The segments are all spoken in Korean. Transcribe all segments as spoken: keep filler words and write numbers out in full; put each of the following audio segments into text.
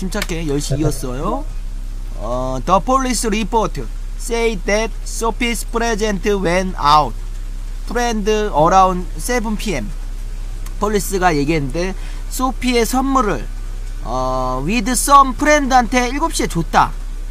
침착해. 열 시 이었어요. 어, The police report say that Sophie's present went out. friend around seven p m 폴리스가 얘기했는데 소피의 선물을 어, with some friend한테 일곱 시에 줬다.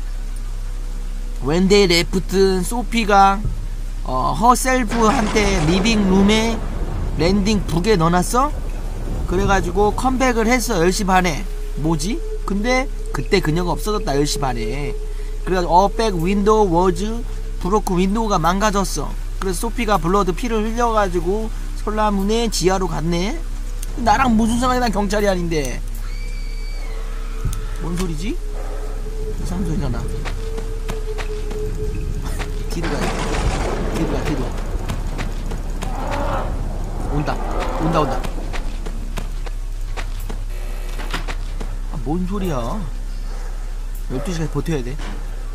when they left, 소피가 어, herself한테 리빙 룸에 랜딩 북에 넣어놨어. 그래가지고 컴백을 했어. 열 시 반에. 뭐지? 근데 그때 그녀가 없어졌다. 열 시 반에. 그래가지고 a back window was 브로크, 윈도우가 망가졌어. 그래서 소피가 블러드 피를 흘려가지고 솔라문의 지하로 갔네. 나랑 무슨 상관이? 난 경찰이 아닌데. 뭔 소리지? 이상한 소리가 나. 뒤로 가야 돼. 뒤로 가, 뒤로. 온다. 온다, 온다. 아, 뭔 소리야? 열두 시까지 버텨야 돼.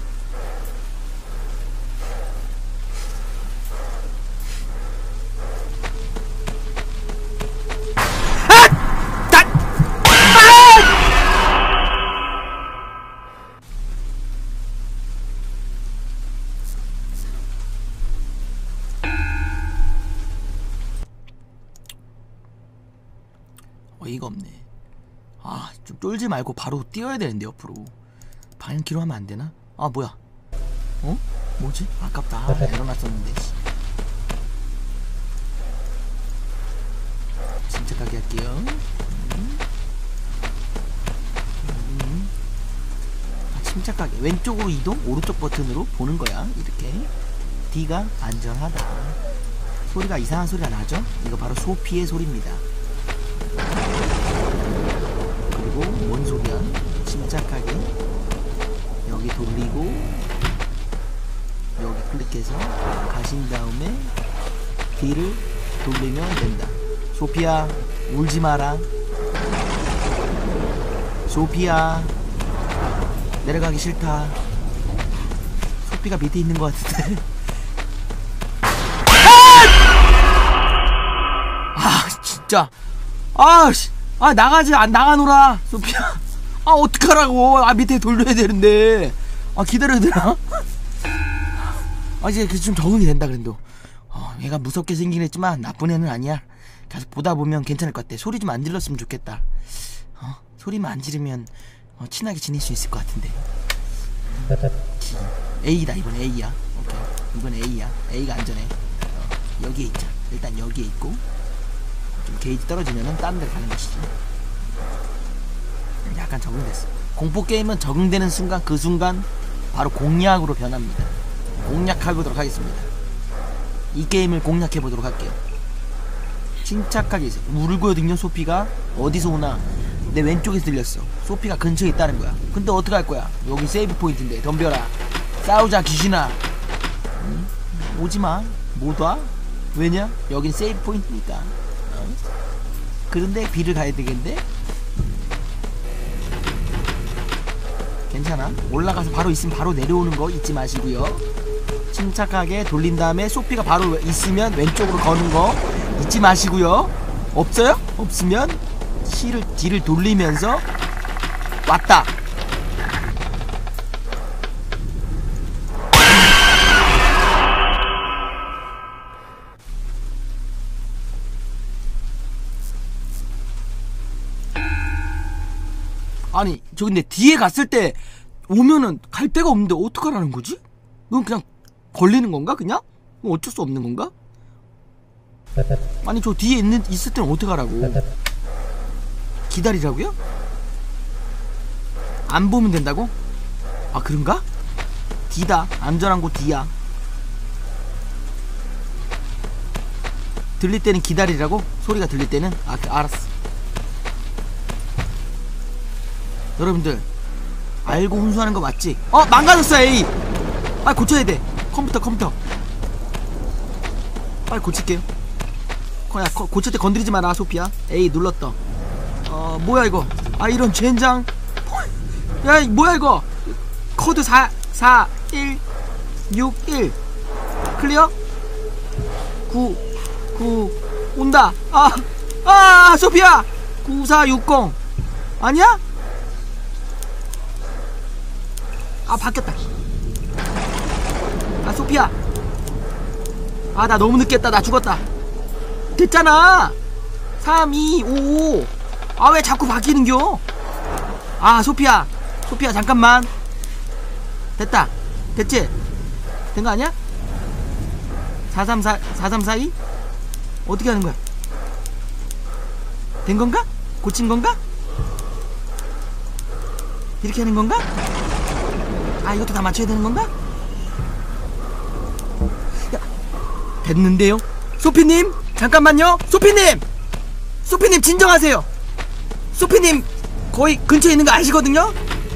어이가 없네. 아, 좀 쫄지 말고 바로 뛰어야 되는데 옆으로. 방향키로 하면 안 되나? 아, 뭐야? 어? 뭐지? 아깝다. 아, 일어났었는데. 침착하게 할게요. 음. 음. 아, 침착하게. 왼쪽으로 이동, 오른쪽 버튼으로 보는 거야. 이렇게. D가 안전하다. 소리가 이상한 소리가 나죠? 이거 바로 소피의 소리입니다. 그리고 뭔 소리야? 침착하게 여기 돌리고 여기 클릭해서 가신 다음에 D를 돌리면 된다. 소피야, 울지 마라. 소피야, 내려가기 싫다. 소피가 밑에 있는 것 같은데. 아, 진짜. 아, 씨. 아, 나가지, 안 나가노라, 소피야. 아, 어떡하라고. 아, 밑에 돌려야 되는데. 아, 기다려야 되나? 아, 이제 좀 적응이 된다, 그래도. 어, 얘가 무섭게 생긴 했지만 나쁜 애는 아니야. 계속 보다 보면 괜찮을 것 같아. 소리 좀 안 질렀으면 좋겠다. 어, 소리만 안 지르면 어, 친하게 지낼 수 있을 것 같은데. A다, 이번 A야. 오케이. 이번 A야. A가 안전해. 어, 여기에 있자. 일단 여기에 있고. 좀 게이지 떨어지면은 다른 데로 가는 것이지. 약간 적응됐어. 공포게임은 적응되는 순간, 그 순간 바로 공략으로 변합니다. 공략해보도록 하겠습니다. 이 게임을 공략해보도록 할게요. 침착하게 있어. 울고거든요. 소피가 어디서 오나 내 왼쪽에서 들렸어. 소피가 근처에 있다는 거야. 근데 어떡할 거야? 여기 세이브 포인트인데. 덤벼라. 싸우자, 귀신아. 응? 오지마. 못 와? 왜냐? 여긴 세이브 포인트니까. 그런데 B를 가야 되겠는데? 괜찮아. 올라가서 바로 있으면 바로 내려오는 거 잊지 마시고요. 침착하게 돌린 다음에 소피가 바로 있으면 왼쪽으로 거는 거 잊지 마시고요. 없어요? 없으면 C를, D를 돌리면서 왔다. 아니, 저 근데 뒤에 갔을 때 오면은 갈 데가 없는데 어떡하라는 거지? 이건 그냥 걸리는 건가, 그냥? 어쩔 수 없는 건가? 아니, 저 뒤에 있는, 있을 때는 어떡하라고? 기다리라고요? 안 보면 된다고? 아, 그런가? D다. 안전한 곳 D야. 들릴 때는 기다리라고? 소리가 들릴 때는? 아, 알았어. 여러분들 알고 훈수하는 거 맞지? 어! 망가졌어, 에이! 빨리 고쳐야 돼. 컴퓨터 컴퓨터 빨리 고칠게요. 야, 고칠 때 건드리지 마라, 소피야. 에이, 눌렀다. 어, 뭐야 이거. 아, 이런 젠장. 야, 뭐야 이거. 코드 사, 사, 일, 육, 일 클리어? 구, 구 온다. 아, 아, 소피야. 구사육공 아니야? 아 바뀌었다. 아 소피야. 아 나 너무 늦게 했다. 나 죽었다. 됐잖아. 삼, 이, 오. 아 왜 자꾸 바뀌는겨? 아 소피야. 소피야 잠깐만. 됐다. 됐지? 된 거 아니야? 사 삼 사, 사 삼 사 이? 어떻게 하는 거야? 된 건가? 고친 건가? 이렇게 하는 건가? 아 이것도 다 맞춰야 되는 건가? 야, 됐는데요? 소피님 잠깐만요. 소피님! 소피님 진정하세요. 소피님 거의 근처에 있는 거 아시거든요?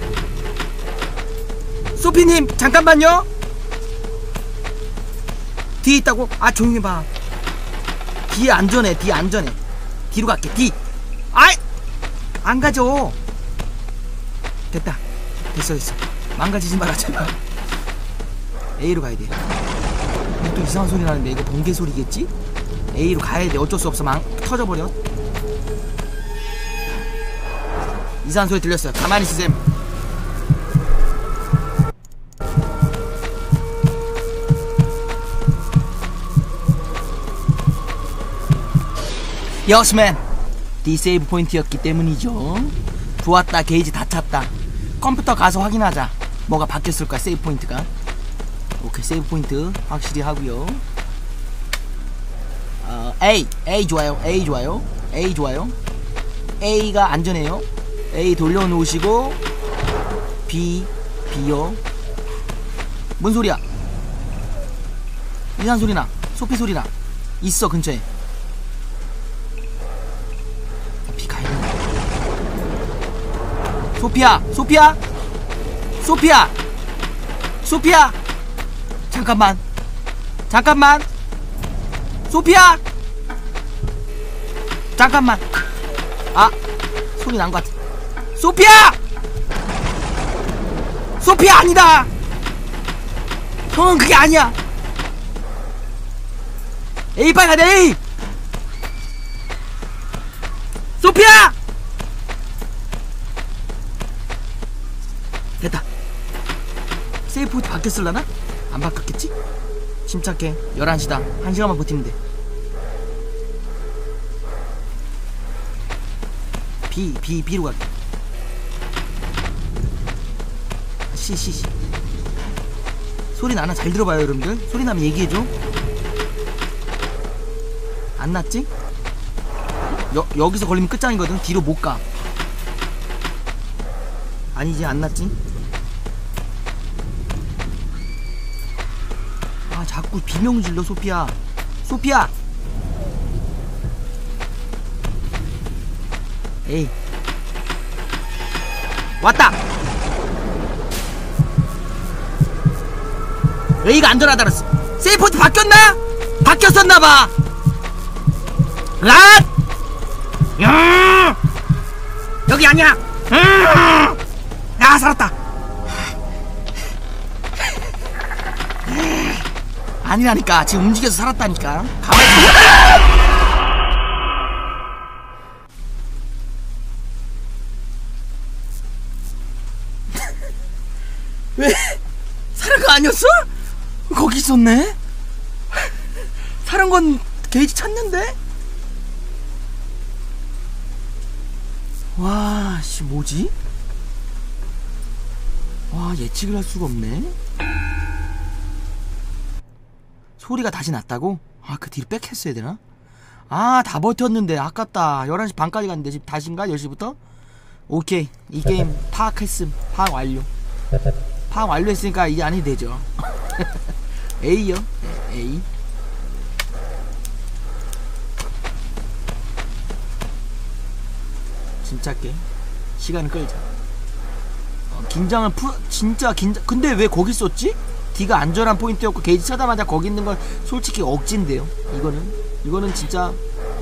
소피님 잠깐만요. 뒤에 있다고? 아 조용히 해봐. 뒤에 안전해. 뒤에 안전해. 뒤로 갈게. 뒤. 아이 안 가죠. 됐다. 됐어 됐어. 망가지지 마라 제발. A로 가야 돼. 근데 또 이상한 소리 나는데 이거 번개 소리겠지? A로 가야 돼. 어쩔 수 없어. 망 터져버려. 이상한 소리 들렸어요. 가만히 있으셈. 여스맨 디세이브 포인트였기 때문이죠. 부었다. 게이지 다 찼다. 컴퓨터 가서 확인하자. 뭐가 바뀌었을까 세이브 포인트가. 오케이 세이브 포인트 확실히 하고요. 어, A A 좋아요. A 좋아요. A 좋아요. A가 안전해요. A 돌려놓으시고 B B요. 뭔 소리야? 이상한 소리나. 소피 소리나. 있어 근처에. B 가야겠네. 소피야 소피야 소피야 소피야 잠깐만 잠깐만 소피야 잠깐만. 아 소리 난 것 같아. 소피야 소피야 아니다. 형은 그게 아니야. A 빨리 가자. A 소피야 됐다. 세이프 포인트 바뀌었을라나? 안 바뀌었겠지? 침착해. 열한 시다 한 시간만 버티면 돼. B, B, B로 갈게. C, C, C. 소리 나나? 잘 들어봐요 여러분들. 소리 나면 얘기해줘. 안 났지? 여, 여기서 걸리면 끝장이거든. 뒤로 못가. 아니지 안 났지? 아 자꾸 비명 질러 소피야. 소피야 에이 왔다. A가 안전하다랬어. 세이포트 바뀌었나? 바뀌었었나봐. 아! 야! 여기 아니야. 야 살았다. 아니라니까. 지금 움직여서 살았다니까. 가만히 있어. 왜? 살은 거 아니었어? 거기 있었네? 살은 건 게이지 찼는데? 와, 씨, 뭐지? 와, 예측을 할 수가 없네? 소리가 다시 났다고? 아, 그 뒤로 백 했어야 되나? 아, 다 버텼는데, 아깝다. 열한 시 반까지 갔는데, 지금 다시인가? 열 시부터? 오케이. 이 게임 파악했음. 파악 완료. 파악 완료했으니까 이제 안 해도 되죠. A요. 네, A. 침착해. 시간을 끌자. 어, 긴장을 푸, 진짜 긴장. 근데 왜 거기 썼지? D가 안전한 포인트였고 게이지 차자마자 거기 있는 건 솔직히 억지인데요. 이거는 이거는 진짜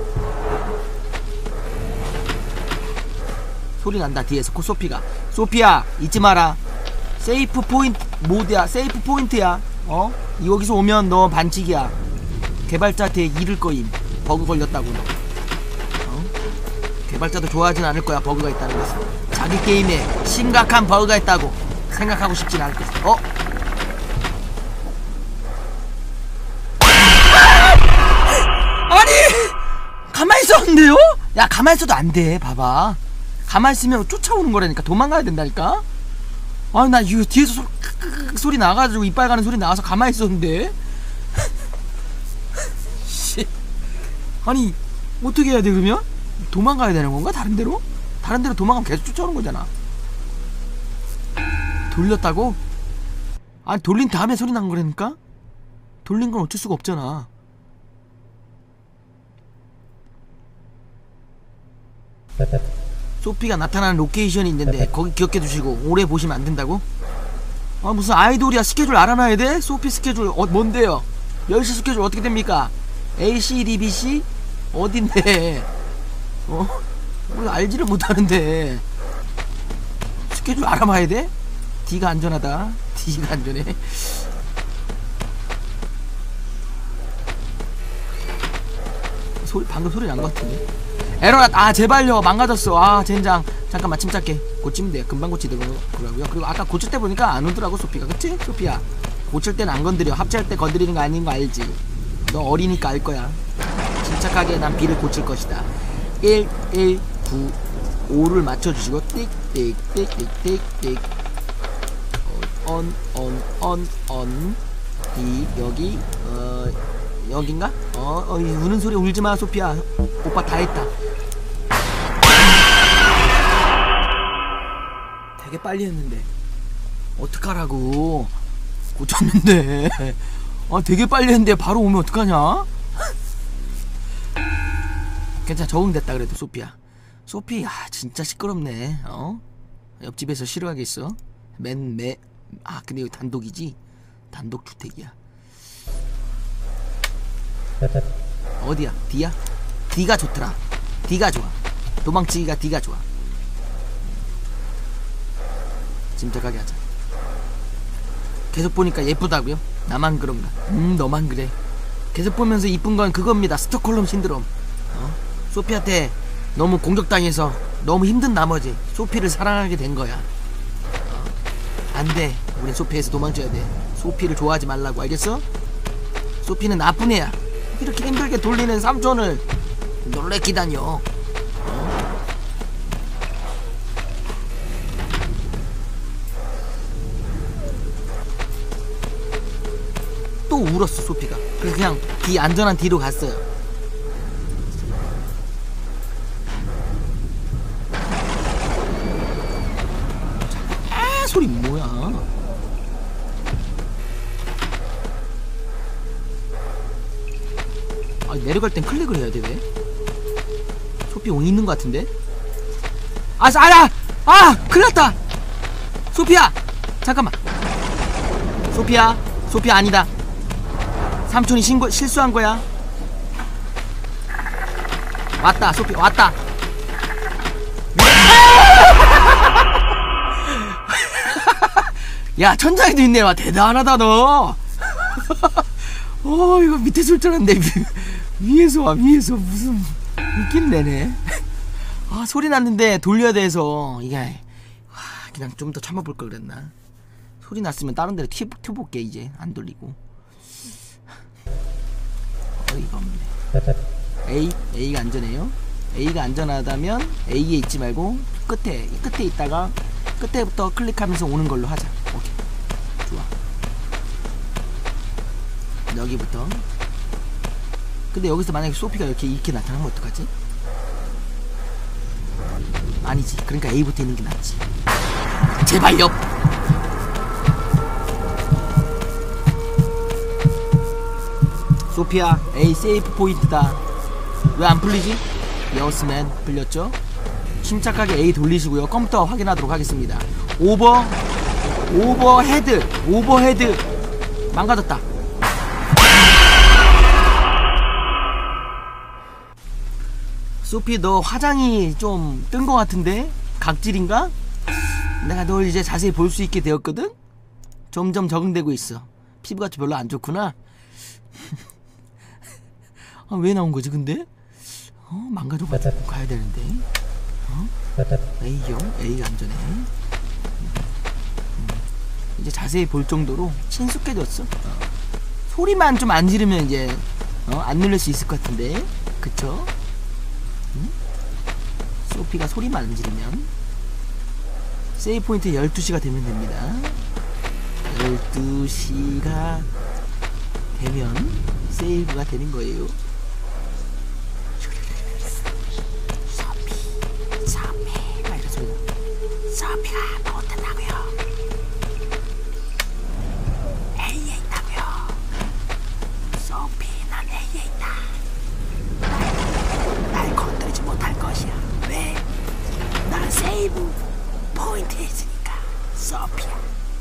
소리 난다. 뒤에서 코 소피가. 소피야 잊지 마라. 세이프 포인트 모드야. 세이프 포인트야. 어? 여기서 오면 너 반칙이야. 개발자한테 잃을 거임. 버그 걸렸다고 너. 어? 개발자도 좋아하진 않을 거야. 버그가 있다는 것은. 자기 게임에 심각한 버그가 있다고. 생각하고 싶진 않을 거야. 어? 아니! 가만히 있었는데요? 야, 가만히 있어도 안 돼. 봐봐. 가만히 있으면 쫓아오는 거라니까. 도망가야 된다니까? 아니, 나 이거 뒤에서 소, 소리 나가지고 이빨 가는 소리 나와서 가만히 있었는데? 아니, 어떻게 해야 돼, 그러면? 도망가야 되는 건가? 다른 데로? 다른 데로 도망가면 계속 쫓아오는 거잖아. 돌렸다고? 아니, 돌린 다음에 소리 난 거라니까? 돌린 건 어쩔 수가 없잖아. 소피가 나타나는 로케이션이 있는데 거기 기억해 두시고 오래 보시면 안 된다고? 아, 무슨 아이돌이야. 스케줄 알아놔야 돼? 소피 스케줄 어, 뭔데요? 열 시 스케줄 어떻게 됩니까? A, C, D, B, C? 어딘데? 어? 우리 알지를 못하는데 스케줄 알아봐야 돼? D가 안전하다. D가 안전해. 소리, 방금 소리 난 것 같은데. 에러라. 아, 제발요. 망가졌어. 아, 젠장. 잠깐만, 침착해. 고치면 돼. 금방 고치더라고요. 그리고 아까 고칠 때 보니까 안 오더라고, 소피가. 그치? 소피야. 고칠 때는 안 건드려. 합체할 때 건드리는 거 아닌 거 알지? 너 어리니까 알 거야. 침착하게 난 B를 고칠 것이다. 일, 일, 구, 오를 맞춰주시고, 띡, 띡, 띡, 띡, 띡, 띡. on, on, on, on. D, 여기, 어, 여긴가? 어, 어, 우는 소리 울지마, 소피야. 오빠 다 했다. 되게 빨리 했는데. 어떡하라고. 고쳤는데. 아, 되게 빨리 했는데 바로 오면 어떡하냐? 괜찮아, 적응됐다 그래도. 소피야. 소피, 아, 진짜 시끄럽네. 어? 옆집에서 싫어하겠어? 맨, 매, 아, 근데 여기 단독이지? 단독주택이야. 어디야? D야? D가 좋더라. D가 좋아. 도망치기가 D가 좋아. 침착하게 하자. 계속 보니까 예쁘다고요? 나만 그런가? 음, 너만 그래. 계속 보면서 이쁜 건 그겁니다. 스톡홀름 신드롬. 어? 소피한테 너무 공격당해서 너무 힘든 나머지 소피를 사랑하게 된 거야. 어? 안 돼. 우린 소피에서 도망쳐야 돼. 소피를 좋아하지 말라고, 알겠어? 소피는 나쁜 애야. 이렇게 힘들게 돌리는 삼촌을 놀래키다뇨. 어? 또 울었어, 소피가. 그래서 그냥 뒤, 안전한 뒤로 갔어요. 아, 소리 뭐야? 아, 내려갈 땐 클릭을 해야 돼, 왜? 소피 옹 있는 것 같은데? 아, 아, 아! 큰일 났다! 소피야! 잠깐만. 소피야, 소피야, 아니다. 삼촌이 신고, 실수한 거야. 왔다, 소피, 왔다. 야, 천장에도 있네. 와, 대단하다, 너. 어, 이거 밑에 줄 줄 알았는데 위에서 와, 위에서. 무슨 웃긴 내네. 아, 소리 났는데 돌려야 돼서 이게, 와, 그냥 좀 더 참아볼 걸 그랬나. 소리 났으면 다른 데로 튀, 튀어볼게. 이제 안 돌리고. 어이가 없네. A, A가 안전해요. A가 안전하다면 A에 있지 말고 끝에, 이 끝에 있다가 끝에부터 클릭하면서 오는 걸로 하자. 오케이, 좋아. 여기부터. 근데 여기서 만약에 소피가 이렇게 이렇게 나타나면 어떡하지? 아니지. 그러니까 A부터 있는 게 낫지. 제발요. 소피야, A 세이프 포인트다. 왜 안 풀리지? 여스맨 풀렸죠? 침착하게 A 돌리시고요. 컴퓨터 확인하도록 하겠습니다. 오버, 오버헤드, 오버헤드. 망가졌다. 소피, 너 화장이 좀 뜬 것 같은데? 각질인가? 내가 널 이제 자세히 볼 수 있게 되었거든? 점점 적응되고 있어. 피부가 별로 안 좋구나. 아, 왜 나온 거지 근데? 어, 망가져가지고 가야 되는데. 어? A형, A 안전해. 음. 이제 자세히 볼 정도로 친숙해졌어. 어. 소리만 좀 안 지르면 이제 어? 안 누를 수 있을 것 같은데, 그쵸? 응? 소피가 소리만 안 지르면 세이브 포인트 열두 시가 되면 됩니다. 열두 시가 되면 세이브가 되는 거예요. 소피, 소피, 막 이런 소리가. 소피가 뭐 어떻다고요? A에 있다고요. 소피, 난 A에 있다. 날, 날 건드리지 못할 것이야. 왜? 난 세이브 포인트에 있으니까. 소피야,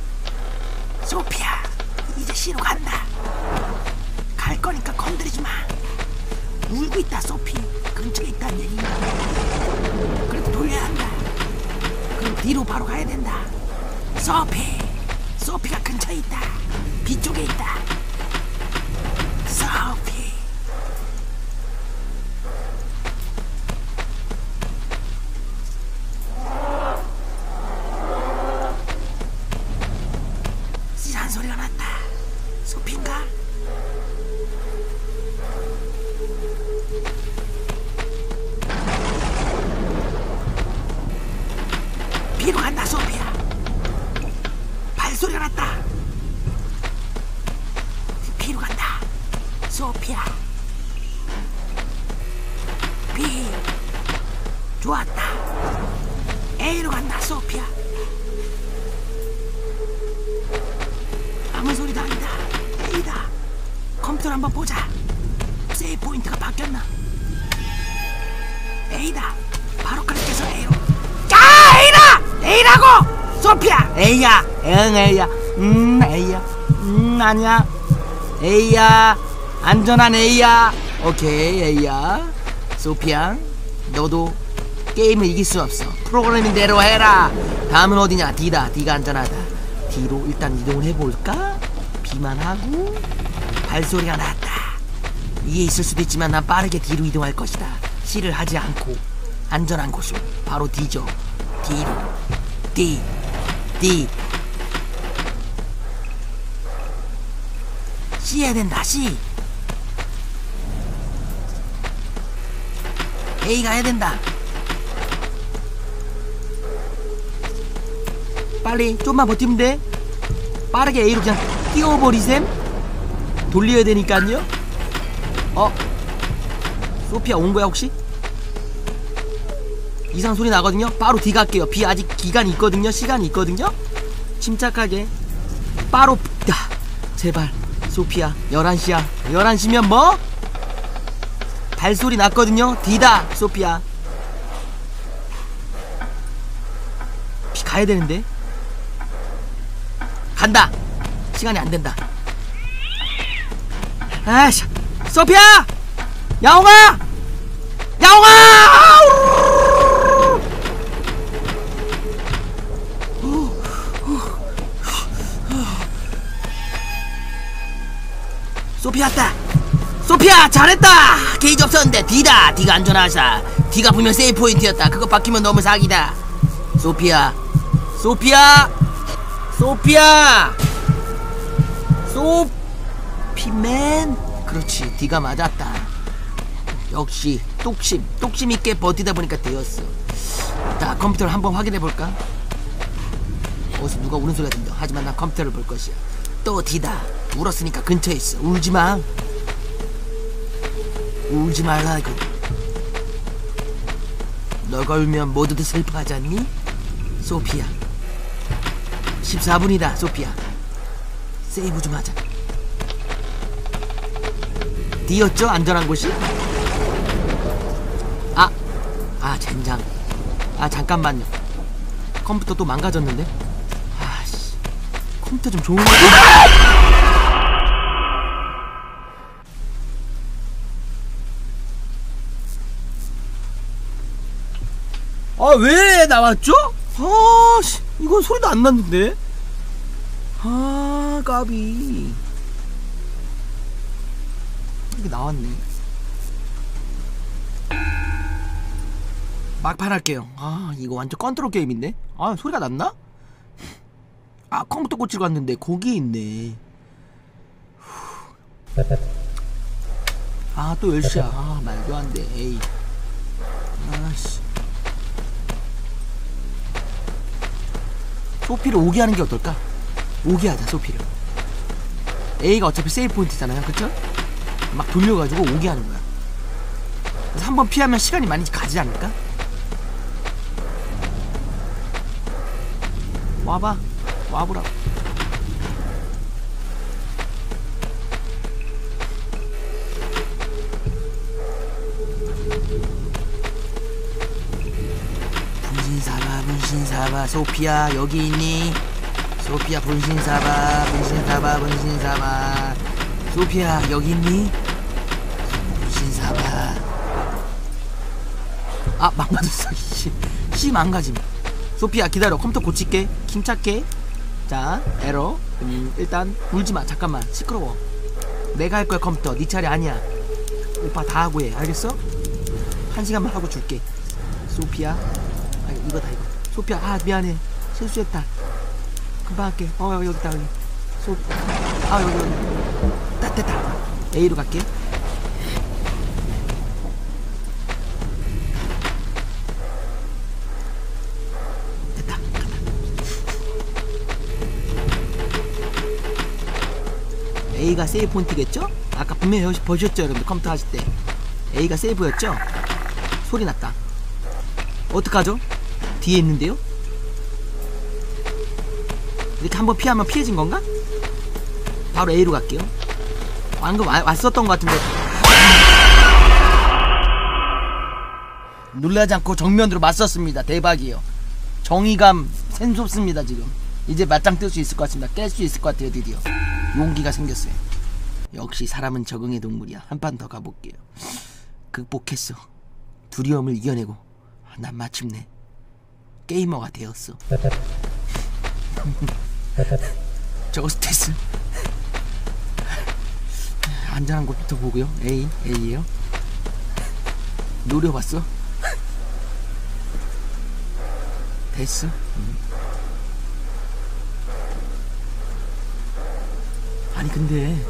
소피야, 이제 C로 간다. 갈 거니까 건드리지 마. 울고 있다, 소피. 근처에 있다는 얘기. 그래도 돌려야 한다. 그럼 뒤로 바로 가야 된다. 소피, 소피가 근처에 있다. B 쪽에 있다. 소피. 찌란 소리가 났다. 소피인가? B로 간다, 소피야. 발소리가 났다. B로 간다, 소피야. B. 좋았다. A로 간다, 소피야. 아무 소리도 아니다. A다. 컴퓨터를 한번 보자. 세이브 포인트가 바뀌었나? A다. 바로 클릭해서 A로. 야, A다! A라고! 소피야! A야! 응, A야. 음, A야. 음, 아니야. A야. 안전한 A야. 오케이, A야. 소피야, 너도 게임을 이길 수 없어. 프로그래밍대로 해라. 다음은 어디냐? D다. D가 안전하다. D로 일단 이동을 해볼까? B만 하고. 발소리가 났다. 위에 있을 수도 있지만 난 빠르게 D로 이동할 것이다. C를 하지 않고 안전한 곳으로. 바로 D죠. D로. D. D. C 해야 된다. C. A가 해야 된다. 빨리 좀만 버티면 돼. 빠르게 A로 그냥 뛰어버리셈. 돌려야 되니까요. 어? 소피아 온 거야 혹시? 이상 소리 나거든요. 바로 D 갈게요. B 아직 기간이 있거든요. 시간이 있거든요. 침착하게. 바로. 야, 제발 소피아. 열한 시야 열한 시면 뭐? 발소리 났거든요. D다, 소피아. B 가야 되는데. 간다. 시간이 안 된다. 아이씨, 소피아! 야옹아! 야옹아! 소피아 왔다. 소피아 잘했다. 게이지 없었는데 D다. D가 안전하사. D가 분명 세이브 포인트였다. 그거 바뀌면 너무 사기다. 소피아, 소피아, 소피아, 소피맨. 그렇지, D가 맞았다. 역시 똑심, 똑심 있게 버티다 보니까 되었어. 자, 컴퓨터를 한번 확인해볼까? 어디서 누가 우는 소리가 들려. 하지만 난 컴퓨터를 볼 것이야. 또 D다. 울었으니까 근처에 있어. 울지마. 울지 말라고. 너가 울면 모두들 슬퍼하지 않니? 소피아. 십사 분이다 소피아. 세이브 좀 하자. D였죠? 안전한 곳이? 아! 아 젠장. 아 잠깐만요. 컴퓨터 또 망가졌는데? 아씨, 컴퓨터 좀 좋은 거. 아 왜 나왔죠? 아씨, 이건 소리도 안 났는데. 아 까비. 이게 나왔네. 막판 할게요. 아 이거 완전 컨트롤 게임인데. 아 소리가 났나? 아 컴퓨터 고치러 갔는데 거기에 있네. 아 또 열 시야. 아 말도 안돼. 에이 아씨 소피를 오게 하는 게 어떨까? 오게 하자 소피를. A가 어차피 세이브 포인트잖아요 그쵸? 막 돌려가지고 오게 하는 거야. 그래서 한번 피하면 시간이 많이 가지 않을까? 와봐 와보라. 분신사바 분신사바 소피야 여기 있니? 소피야 분신사바 분신사바 분신사바 소피야 여기 있니? 분신사바. 아 망가졌어. 씨, 씨 망가짐. 소피야 기다려 컴퓨터 고칠게. 침착해. 자 에러. 음, 일단 울지마. 잠깐만 시끄러워. 내가 할 거야 컴퓨터. 네 차례 아니야. 오빠 다 하고 해 알겠어? 한 시간만 하고 줄게. 소피야 아 이거다 이거. 소피야 아 미안해 실수했다. 금방 할게. 어 여기 여기다 여기. 소 아 여기 여기. 딱 됐다. A로 갈게. 됐다. 갔다. A가 세이브 포인트겠죠? 아까 분명히 보셨죠 여러분들 컴퓨터 하실 때 A가 세이브였죠? 소리 났다. 어떡하죠? 뒤에 있는데요? 이렇게 한번 피하면 피해진 건가? 바로 A로 갈게요. 방금 와, 왔었던 것 같은데 놀라지 않고 정면으로 맞섰습니다. 대박이에요. 정의감 샘솟습니다 지금. 이제 맞짱 뜰 수 있을 것 같습니다. 깰 수 있을 것 같아요. 드디어 용기가 생겼어요. 역시 사람은 적응의 동물이야. 한 판 더 가볼게요. 극복했어. 두려움을 이겨내고 난 마침내 게이머가 되었어. 저거 스트레스. 안전한 곳부터 보고요. A, A에요. 노려봤어? 됐어? 음. 아니 근데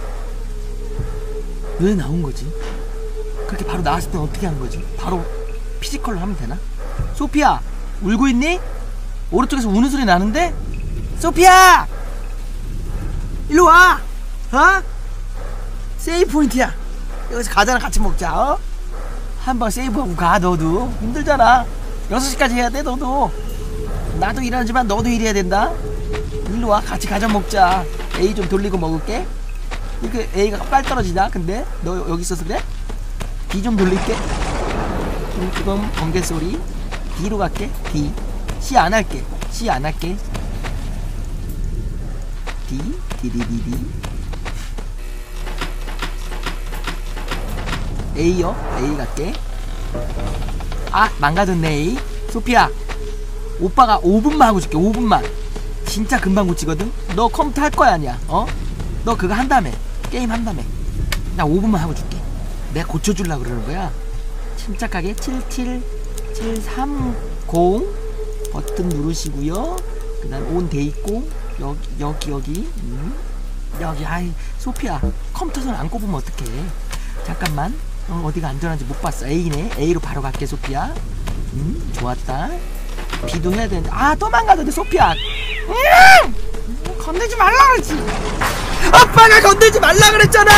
왜 나온 거지? 그렇게 바로 나왔을 땐 어떻게 한 거지? 바로 피지컬로 하면 되나? 소피야 울고 있니? 오른쪽에서 우는 소리 나는데? 소피야! 일로 와! 어? 세이브 포인트야. 여기서 과자랑 같이 먹자. 어? 한번 세이브하고 가. 너도 힘들잖아. 여섯 시까지 해야 돼 너도. 나도 일하지만 너도 일해야 된다. 일로 와 같이 과자 먹자. A 좀 돌리고 먹을게. 이렇게 A가 빨리 떨어지냐 근데? 너 여기 있어서 그래? B 좀 돌릴게. 지금 번개 소리. D로 갈게. D. C 안 할게. C 안 할게. D. D, D, D, D. A요. A 갈게. 아 망가졌네 A. 소피야 오빠가 오 분만 하고 줄게. 오 분만. 진짜 금방 고치거든. 너 컴퓨터 할 거야 아니야? 어? 너 그거 한다며. 게임 한다며. 나 오 분만 하고 줄게. 내가 고쳐주려고 그러는 거야. 침착하게 칠칠 칠삼공 버튼 누르시고요. 그 다음 온 돼있고 여기 여기 여기 음. 여기 아이 소피야 컴퓨터 손 안 꼽으면 어떡해. 잠깐만 어, 어디가 안전한지 못 봤어. A네. A로 바로 갈게 소피야. 음 좋았다. B도 해야 되는데 아 또 망가졌네 소피야. 음! 건들지 말라 그랬지. 아빠가 건들지 말라 그랬잖아.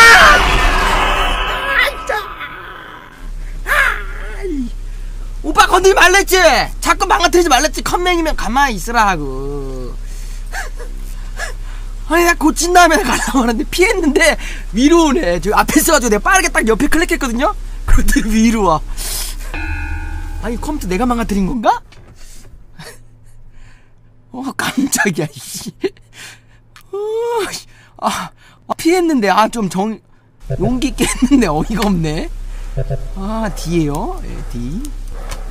오빠 건들지 말랬지. 자꾸 망가뜨리지 말랬지. 컴맹이면 가만히 있으라 하고. 아니 나 고친 다음에 가려고 하는데 피했는데 위로 오네. 저 앞에 있어가지고 내가 빠르게 딱 옆에 클릭했거든요. 그런데 위로 와. 아니 컴퓨터 내가 망가뜨린 건가? 어 깜짝이야 이씨. 어, 아, 아 피했는데 아 좀 정 용기 있게 했는데 어이가 없네. 아 D에요. 네, D.